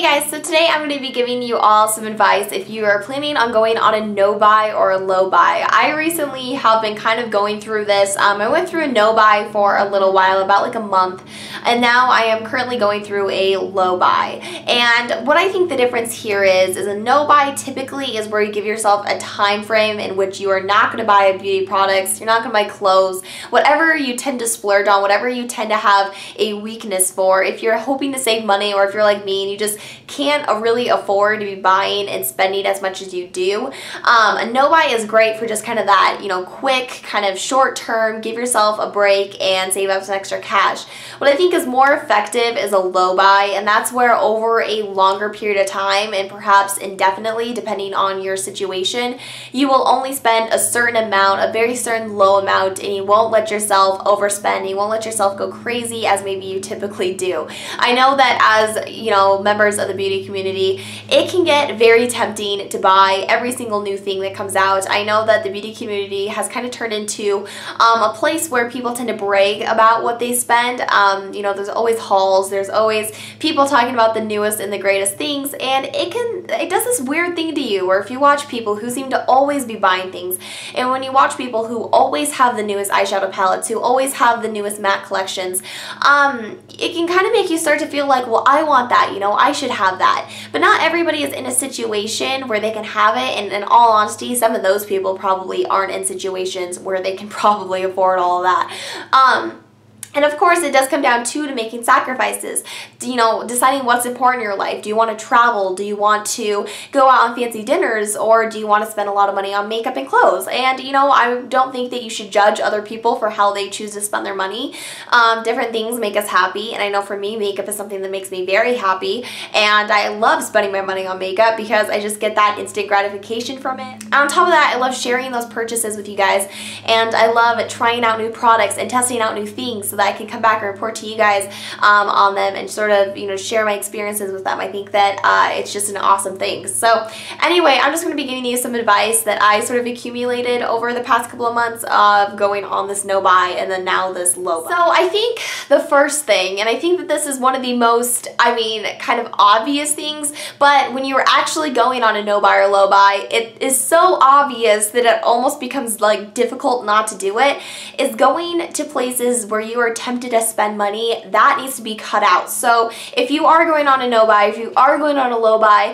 Hey guys, so today I'm going to be giving you all some advice if you are planning on going on a no buy or a low buy. I recently have been kind of going through this. I went through a no buy for a little while, about like a month, and now I am currently going through a low buy. And what I think the difference here is a no buy typically is where you give yourself a time frame in which you are not going to buy beauty products, you're not going to buy clothes, whatever you tend to splurge on, whatever you tend to have a weakness for. If you're hoping to save money, or if you're like me and you just can't really afford to be buying and spending as much as you do, a no buy is great for just kind of that, you know, quick, kind of short term, give yourself a break and save up some extra cash. What I think is more effective is a low buy, and that's where over a longer period of time and perhaps indefinitely, depending on your situation, you will only spend a certain amount, a very certain low amount, and you won't let yourself overspend, you won't let yourself go crazy as maybe you typically do. I know that as, you know, members of the beauty community, it can get very tempting to buy every single new thing that comes out. I know that the beauty community has kind of turned into a place where people tend to brag about what they spend. You know, there's always hauls, there's always people talking about the newest and the greatest things, and it does this weird thing to you where if you watch people who seem to always be buying things, and when you watch people who always have the newest eyeshadow palettes, who always have the newest matte collections, it can kind of make you start to feel like, well, I want that, you know, I should have that. But not everybody is in a situation where they can have it, and in all honesty, some of those people probably aren't in situations where they can probably afford all of that. And of course, it does come down to making sacrifices, you know, deciding what's important in your life. Do you want to travel? Do you want to go out on fancy dinners? Or do you want to spend a lot of money on makeup and clothes? And, you know, I don't think that you should judge other people for how they choose to spend their money. Different things make us happy. And I know for me, makeup is something that makes me very happy. And I love spending my money on makeup because I just get that instant gratification from it. And on top of that, I love sharing those purchases with you guys. And I love trying out new products and testing out new things so that I can come back and report to you guys on them and sort of, you know, share my experiences with them. I think that it's just an awesome thing. So anyway, I'm just going to be giving you some advice that I sort of accumulated over the past couple of months of going on this no buy and then now this low buy. So I think the first thing, and I think that this is one of the most, I mean, kind of obvious things, but when you're actually going on a no buy or low buy, it is so obvious that it almost becomes like difficult not to do it, is going to places where you are tempted to spend money. That needs to be cut out. So if you are going on a no buy, if you are going on a low buy,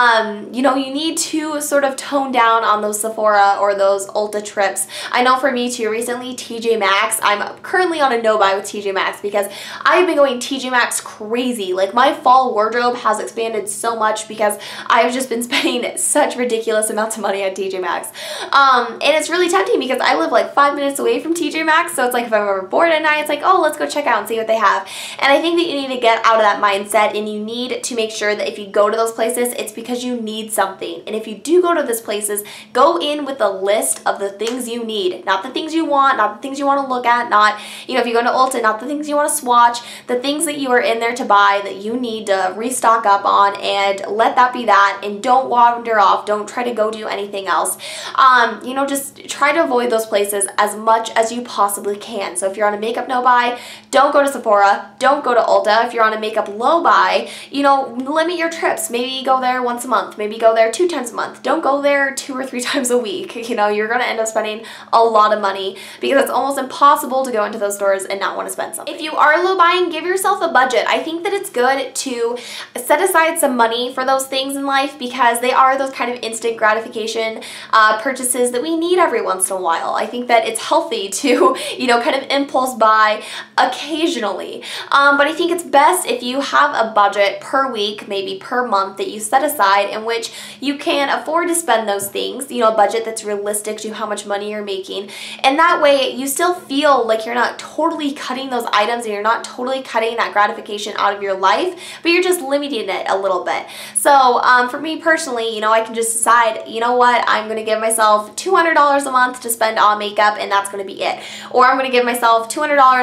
you know, you need to sort of tone down on those Sephora or those Ulta trips. I know for me too, recently TJ Maxx, I'm currently on a no buy with TJ Maxx because I've been going TJ Maxx crazy. Like my fall wardrobe has expanded so much because I've just been spending such ridiculous amounts of money on TJ Maxx. And it's really tempting because I live like 5 minutes away from TJ Maxx, so it's like if I'm ever bored at night, it's like, oh, let's go check out and see what they have. And I think that you need to get out of that mindset, and you need to make sure that if you go to those places, it's because you need something. And if you do go to those places, go in with a list of the things you need, not the things you want, not the things you want to look at, not, you know, if you go to Ulta, not the things you want to swatch, the things that you are in there to buy that you need to restock up on, and let that be that, and don't wander off, don't try to go do anything else. You know, just try to avoid those places as much as you possibly can. So if you're on a makeup no buy, don't go to Sephora, don't go to Ulta. If you're on a makeup low buy, you know, limit your trips. Maybe go there once a month, maybe go there 2 times a month. Don't go there 2 or 3 times a week. You know, you're gonna end up spending a lot of money because it's almost impossible to go into those stores and not want to spend something. If you are low buying, give yourself a budget. I think that it's good to set aside some money for those things in life because they are those kind of instant gratification purchases that we need every once in a while. I think that it's healthy to, you know, kind of impulse buy occasionally. But I think it's best if you have a budget per week, maybe per month, that you set aside in which you can afford to spend those things, you know, a budget that's realistic to how much money you're making. And that way you still feel like you're not totally cutting those items and you're not totally cutting that gratification out of your life, but you're just limiting it a little bit. So for me personally, you know, I can just decide, you know what, I'm going to give myself $200 a month to spend on makeup and that's going to be it. Or I'm going to give myself $200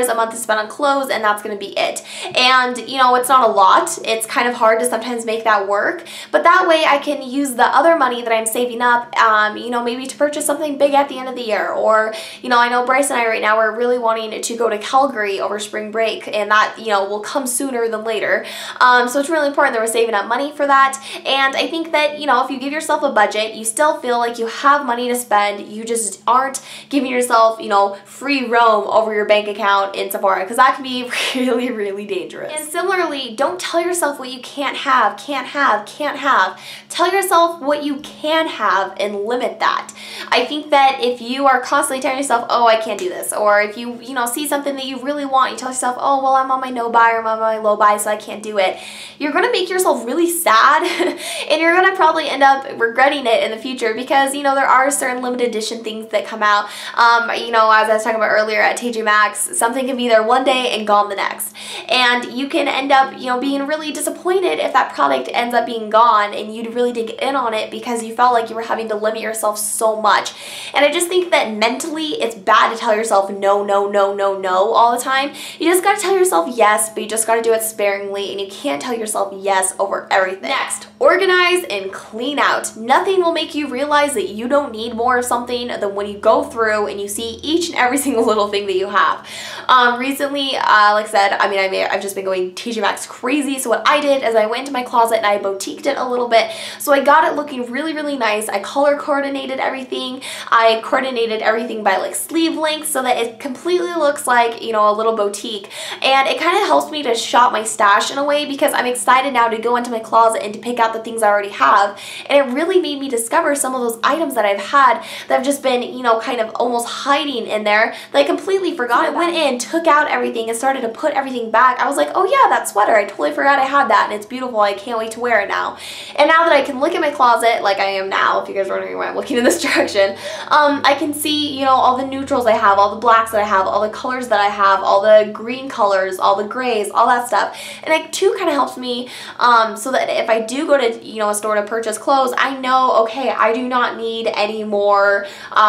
a month to spend on clothes, and that's going to be it. And, you know, it's not a lot. It's kind of hard to sometimes make that work, but that way I can use the other money that I'm saving up, you know, maybe to purchase something big at the end of the year. Or, you know, I know Bryce and I right now are really wanting to go to Calgary over spring break, and that, you know, will come sooner than later. So it's really important that we're saving up money for that. And I think that, you know, if you give yourself a budget, you still feel like you have money to spend. You just aren't giving yourself, you know, free roam over your bank account in Sephora, because that can be really, really dangerous. And similarly, don't tell yourself what you can't have, can't have, can't have. Tell yourself what you can have and limit that. I think that if you are constantly telling yourself, oh, I can't do this, or if you know, see something that you really want, you tell yourself, oh, well, I'm on my no buy or I'm on my low buy, so I can't do it. You're going to make yourself really sad, and you're going to probably end up regretting it in the future, because, you know, there are certain limited edition things that come out. You know, as I was talking about earlier at TJ Maxx, something can be there one day and gone the next. And you can end up, you know, being really disappointed if that product ends up being gone and you really didn't get in on it because you felt like you were having to limit yourself so much. And I just think that mentally it's bad to tell yourself no, no, no, no, no all the time. You just gotta tell yourself yes, but you just gotta do it sparingly, and you can't tell yourself yes over everything. Next, organize and clean out. Nothing will make you realize that you don't need more of something than when you go through and you see each and every single little thing that you have. Recently, like I said, I mean, I've just been going TJ Maxx crazy, so what I did is I went into my closet and I boutiqued it a little bit. So I got it looking really, really nice. I color coordinated everything. I coordinated everything by like sleeve length so that it completely looks like, you know, a little boutique. And it kind of helps me to shop my stash in a way, because I'm excited now to go into my closet and to pick out the things I already have. And it really made me discover some of those items that I've had that have just been, you know, kind of almost hiding in there that I completely forgot. I went in, took out everything, and started to put everything back. I was like, oh yeah, that sweater, I totally forgot I had that, and it's beautiful. I can't wait to wear it now. And now that I can look at my closet like I am now, if you guys are wondering why I'm looking in this direction, I can see, you know, all the neutrals I have, all the blacks that I have, all the colors that I have, all the green colors, all the grays, all that stuff. And it too kind of helps me so that if I do go to, you know, a store to purchase clothes, I know, okay, I do not need any more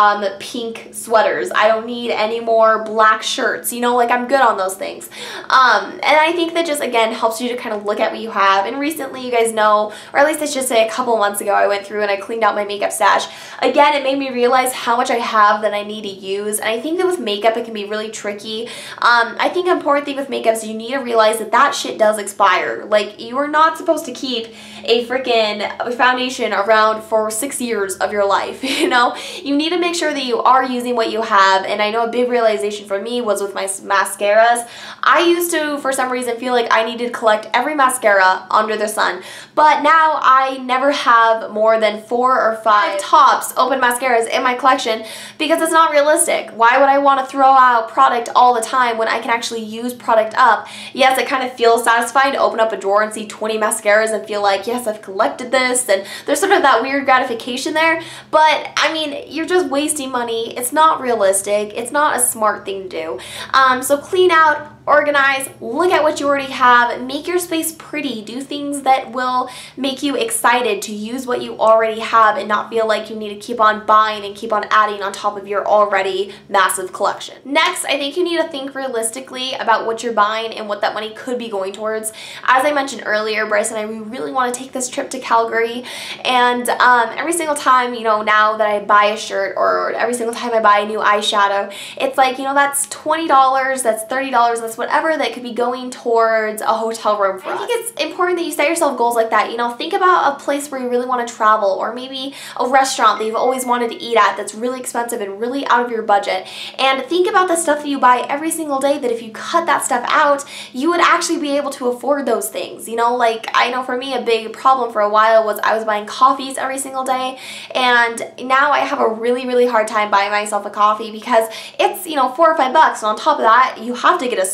pink sweaters. I don't need any more black shirts, you know, like I'm good on those things. And I think that just, again, helps you to kind of look at what you have. And recently, you guys know, or at least I should say a couple months ago, I went through and I cleaned out my makeup stash. Again, it made me realize how much I have that I need to use. And I think that with makeup, it can be really tricky. I think an important thing with makeup is you need to realize that that shit does expire. Like, you are not supposed to keep a freaking foundation around for 6 years of your life, you know? You need to make sure that you are using what you have. And I know a big realization for me was with my mascaras. I used to, for some reason, feel like I needed to collect every mascara under the sun. But now I never have more than 4 or 5 tops open mascaras in my collection, because it's not realistic. Why would I want to throw out product all the time when I can actually use product up? Yes, it kind of feels satisfying to open up a drawer and see 20 mascaras and feel like, yes, I've collected this, and there's sort of that weird gratification there. But I mean, you're just wasting money. It's not realistic. It's not a smart thing to do. So clean out, organize, look at what you already have, make your space pretty, do things that will make you excited to use what you already have and not feel like you need to keep on buying and keep on adding on top of your already massive collection. Next, I think you need to think realistically about what you're buying and what that money could be going towards. As I mentioned earlier, Bryce and I, we really want to take this trip to Calgary, and every single time, you know, now that I buy a shirt or every single time I buy a new eyeshadow, it's like, you know, that's $20, that's $30, that's whatever that could be going towards a hotel room for us. I think it's important that you set yourself goals like that. You know, think about a place where you really want to travel, or maybe a restaurant that you've always wanted to eat at that's really expensive and really out of your budget. And think about the stuff that you buy every single day, that if you cut that stuff out, you would actually be able to afford those things. You know, like, I know for me a big problem for a while was I was buying coffees every single day, and now I have a really hard time buying myself a coffee because it's, you know, $4 or $5, and on top of that, you have to get a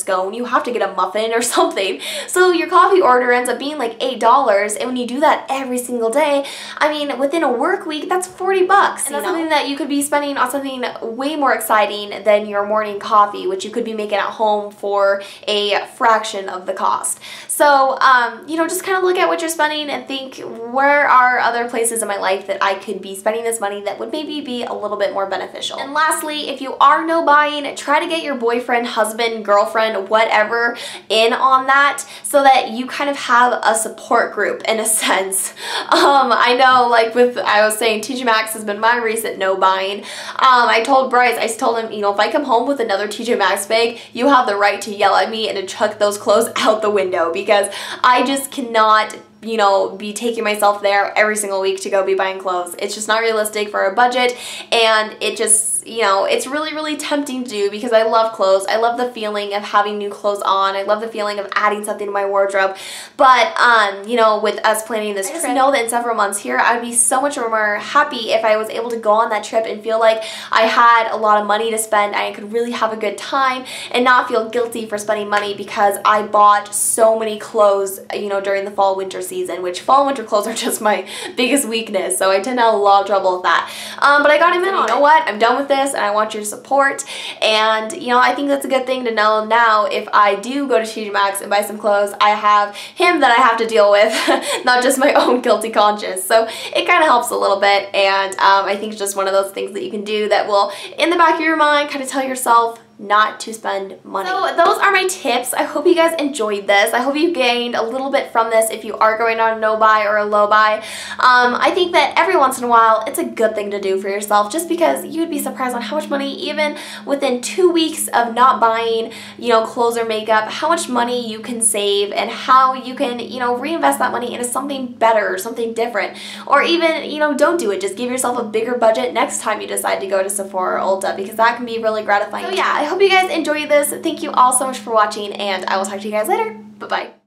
scone, you have to get a muffin or something. So your coffee order ends up being like $8, and when you do that every single day, I mean, within a work week, that's $40. And that's something that you could be spending on something way more exciting than your morning coffee, which you could be making at home for a fraction of the cost. So, you know, just kind of look at what you're spending and think, where are other places in my life that I could be spending this money that would maybe be a little bit more beneficial. And lastly, if you are no buying, try to get your boyfriend, husband, girlfriend, whatever in on that so that you kind of have a support group in a sense. I know, like I was saying, TJ Maxx has been my recent no buying. I told Bryce, I told him, you know, if I come home with another TJ Maxx bag, you have the right to yell at me and to chuck those clothes out the window, because I just cannot, you know, be taking myself there every single week to go be buying clothes. It's just not realistic for a budget, and it just, you know, it's really, really tempting to do because I love clothes. I love the feeling of having new clothes on. I love the feeling of adding something to my wardrobe. But, you know, with us planning this trip, I just know that in several months here, I'd be so much more happy if I was able to go on that trip and feel like I had a lot of money to spend. I could really have a good time and not feel guilty for spending money because I bought so many clothes, you know, during the fall winter season, which fall and winter clothes are just my biggest weakness. So I tend to have a lot of trouble with that. But I got him in on it. You know what? I'm done with this, and I want your support. And, you know, I think that's a good thing to know now. If I do go to TJ Maxx and buy some clothes, I have him that I have to deal with, not just my own guilty conscience. So it kind of helps a little bit, and I think it's just one of those things that you can do that will, in the back of your mind, kind of tell yourself not to spend money. So those are my tips. I hope you guys enjoyed this. I hope you gained a little bit from this if you are going on a no buy or a low buy. I think that every once in a while it's a good thing to do for yourself, just because you'd be surprised on how much money, even within 2 weeks of not buying, you know, clothes or makeup, how much money you can save and how you can, you know, reinvest that money into something better or something different. Or even, you know, don't do it. Just give yourself a bigger budget next time you decide to go to Sephora or Ulta, because that can be really gratifying. So yeah, I hope you guys enjoyed this. Thank you all so much for watching, and I will talk to you guys later. Bye-bye.